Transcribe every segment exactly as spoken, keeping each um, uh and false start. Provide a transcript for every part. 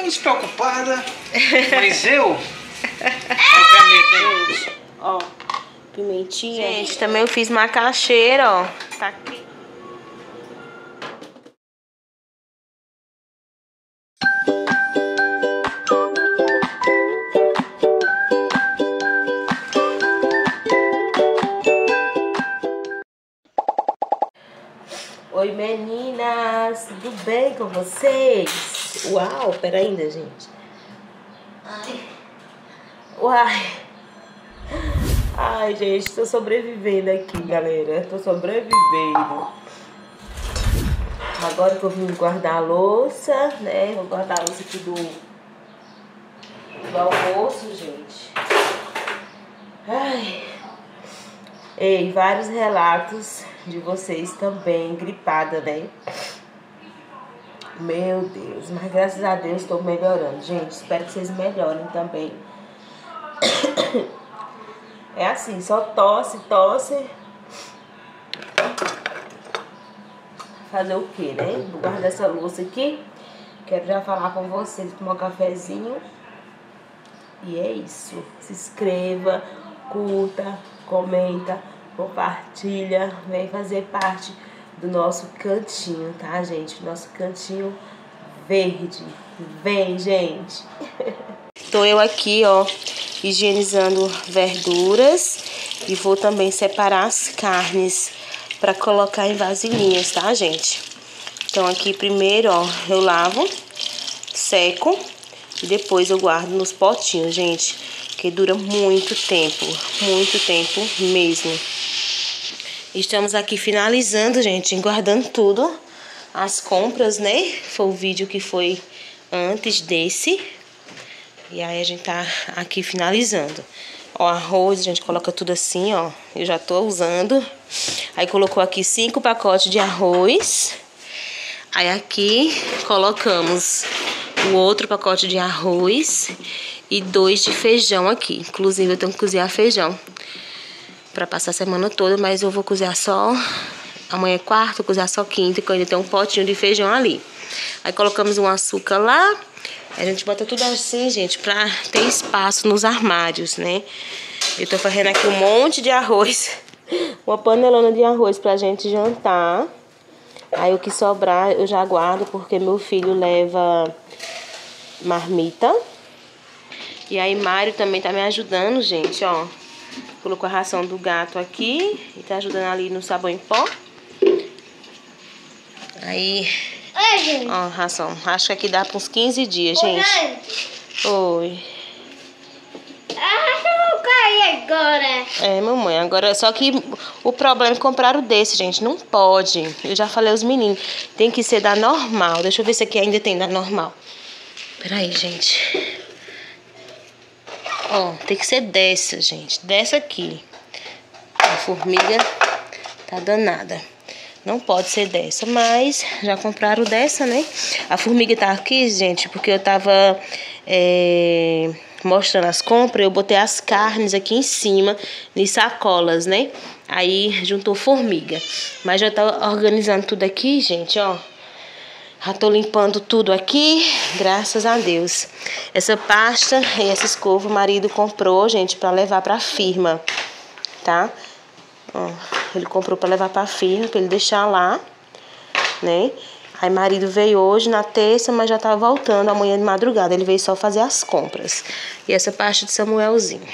tão despreocupada. Mas eu... Ó, pimenta, ó, pimentinha. Gente, também eu fiz macaxeira, ó. Tá aqui. Oi, meninas, tudo bem com vocês? Uau, pera ainda, gente. Ai. Uai. Ai, gente, tô sobrevivendo aqui, galera. Tô sobrevivendo. Agora que eu vim guardar a louça, né? Vou guardar a louça aqui do, do almoço, gente. Ai. Ei, vários relatos de vocês também, gripada, né? Meu Deus, mas graças a Deus estou melhorando. Gente, espero que vocês melhorem também. É assim, só tosse, tosse. Fazer o quê, né? Vou guardar essa louça aqui. Quero já falar com vocês, tomar um cafezinho. E é isso. Se inscreva, curta, comenta, compartilha. Vem fazer parte do nosso cantinho, tá, gente? Nosso cantinho verde. Vem, gente. Tô eu aqui, ó, higienizando verduras e vou também separar as carnes para colocar em vasilhinhas, tá, gente? Então aqui primeiro, ó, eu lavo, seco e depois eu guardo nos potinhos, gente, que dura muito tempo, muito tempo mesmo. Estamos aqui finalizando, gente, guardando tudo, as compras, né? Foi o vídeo que foi antes desse. E aí a gente tá aqui finalizando. Ó, arroz, a gente coloca tudo assim, ó. Eu já tô usando. Aí colocou aqui cinco pacotes de arroz. Aí aqui colocamos o outro pacote de arroz e dois de feijão aqui. Inclusive eu tenho que cozinhar feijão pra passar a semana toda, mas eu vou cozinhar só... Amanhã é quarta, vou cozinhar só quinta, que eu ainda tenho um potinho de feijão ali. Aí colocamos um açúcar lá. A gente bota tudo assim, gente, pra ter espaço nos armários, né? Eu tô fazendo aqui um monte de arroz. Uma panelona de arroz pra gente jantar. Aí o que sobrar eu já guardo, porque meu filho leva marmita. E aí Mário também tá me ajudando, gente, ó. Colocou a ração do gato aqui e tá ajudando ali no sabão em pó. Aí... Oi, gente. Ó, ração. Acho que aqui dá pra uns quinze dias, gente. Oi. Oi. Ah, eu vou cair agora. É, mamãe. Agora, só que o problema é comprar o desse, gente. Não pode. Eu já falei aos meninos. Tem que ser da normal. Deixa eu ver se aqui ainda tem da normal. Peraí, gente. Ó, tem que ser dessa, gente. Dessa aqui. A formiga tá danada. Não pode ser dessa, mas já compraram dessa, né? A formiga tá aqui, gente, porque eu tava é, mostrando as compras. Eu botei as carnes aqui em cima, em sacolas, né? Aí juntou formiga. Mas já tá organizando tudo aqui, gente, ó. Já tô limpando tudo aqui, graças a Deus. Essa pasta e essa escova o marido comprou, gente, pra levar pra firma, tá? Ó, ele comprou pra levar pra firma, pra ele deixar lá, né? Aí marido veio hoje na terça, mas já tá voltando amanhã de madrugada. Ele veio só fazer as compras. E essa pasta de Samuelzinho.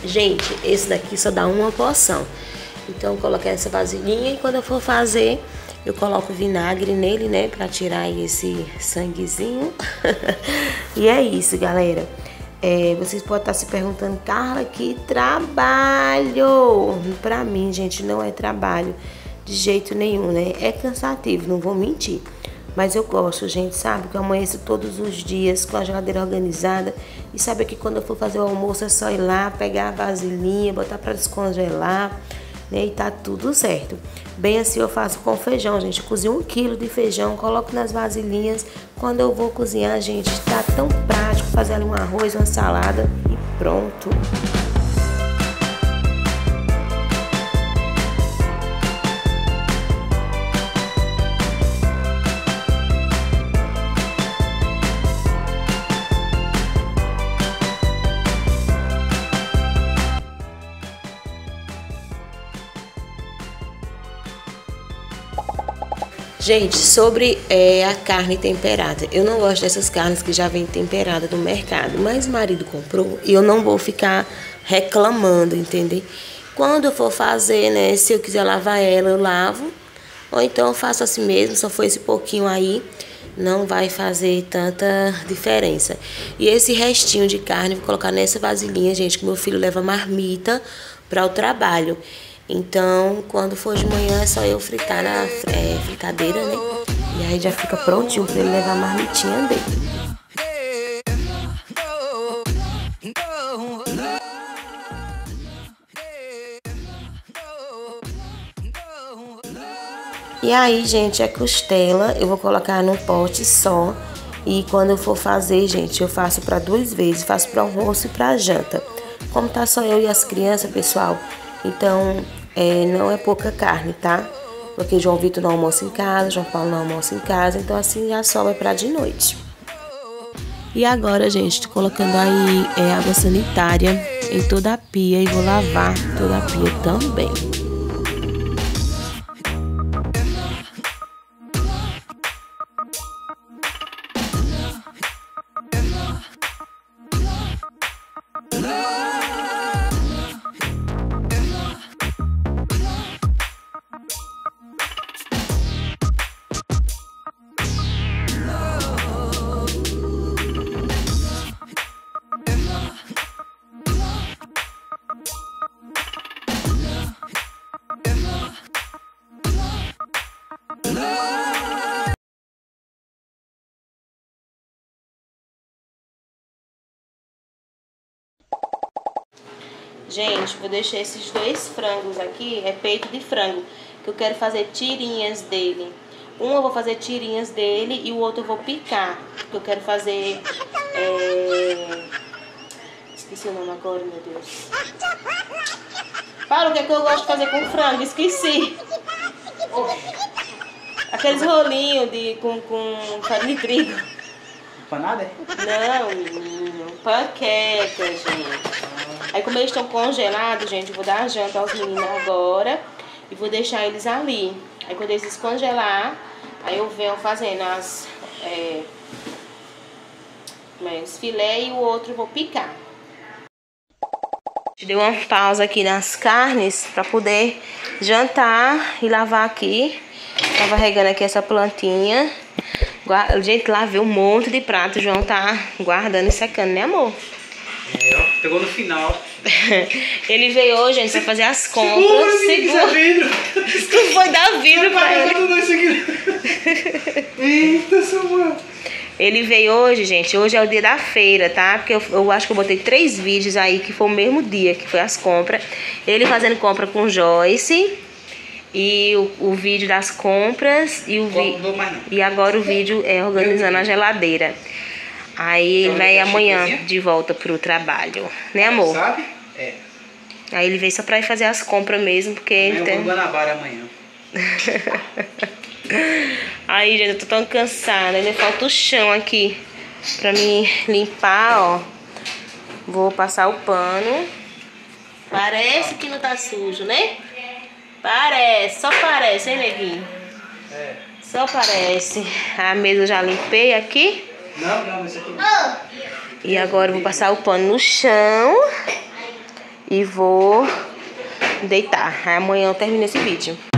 Gente, esse daqui só dá uma porção. Então eu coloquei essa vasilhinha e quando eu for fazer, eu coloco vinagre nele, né? Pra tirar esse sanguezinho. E é isso, galera. É, vocês podem estar se perguntando, Carla, que trabalho! Pra mim, gente, não é trabalho de jeito nenhum, né? É cansativo, não vou mentir. Mas eu gosto, gente, sabe? Que eu amanheço todos os dias com a geladeira organizada. E sabe que quando eu for fazer o almoço é só ir lá, pegar a vasilhinha, botar pra descongelar, né? E tá tudo certo. Bem assim eu faço com feijão, gente. Eu cozinho um quilo de feijão, coloco nas vasilhinhas. Quando eu vou cozinhar, gente, tá tão prático fazer ali um arroz, uma salada e pronto. Gente, sobre é, a carne temperada, eu não gosto dessas carnes que já vem temperada no mercado, mas o marido comprou e eu não vou ficar reclamando, entendeu? Quando eu for fazer, né, se eu quiser lavar ela, eu lavo, ou então eu faço assim mesmo, só foi esse pouquinho aí, não vai fazer tanta diferença. E esse restinho de carne, vou colocar nessa vasilhinha, gente, que meu filho leva marmita para o trabalho. Então, quando for de manhã, é só eu fritar na é, fritadeira, né? E aí já fica prontinho pra ele levar a marmitinha dele. E aí, gente, a costela eu vou colocar num pote só. E quando eu for fazer, gente, eu faço para duas vezes. Faço para almoço e para janta. Como tá só eu e as crianças, pessoal, então é, não é pouca carne, tá? Porque João Vitor não almoça em casa, João Paulo não almoça em casa, então assim já sobra para de noite. E agora, gente, tô colocando aí é, água sanitária em toda a pia e vou lavar toda a pia também. Gente, vou deixar esses dois frangos aqui, é peito de frango, que eu quero fazer tirinhas dele. Um eu vou fazer tirinhas dele e o outro eu vou picar, que eu quero fazer... É... Esqueci o nome agora, meu Deus. Para, o que é que eu gosto de fazer com frango? Esqueci. Aqueles rolinhos de, com, com farinha de trigo. Empanada? Não, menino. Panqueca, gente. Aí como eles estão congelados, gente, eu vou dar a janta aos meninos agora e vou deixar eles ali. Aí quando eles descongelar, aí eu venho fazendo as, é, os filé e o outro eu vou picar. Dei uma pausa aqui nas carnes para poder jantar e lavar aqui. Tava regando aqui essa plantinha. Gente, lavei um monte de prato. O João tá guardando e secando, né, amor? É, ó, pegou no final. Ele veio hoje, gente, pra fazer as compras. Segura, vidro. Tu foi dar vidro pra ele. Tudo isso aqui. Eita, Samuel. Ele veio hoje, gente. Hoje é o dia da feira, tá? Porque eu, eu acho que eu botei três vídeos aí, que foi o mesmo dia, que foi as compras. Ele fazendo compra com Joyce. E o, o vídeo das compras. E, o vi... e agora o vídeo é organizando a geladeira. Aí ele vai amanhã de volta pro trabalho, né, amor? Sabe? É. Aí ele veio só pra ir fazer as compras mesmo, porque... Eu vou no Guanabara amanhã. Aí, gente, eu tô tão cansada. Ainda falta o chão aqui pra me limpar, ó. Vou passar o pano. Parece que não tá sujo, né? Parece, só parece, hein, neguinho? É. Só parece. A mesa eu já limpei aqui. Não, não, isso aqui não. E agora eu vou passar o pano no chão. e vou deitar. Aí amanhã eu termino esse vídeo.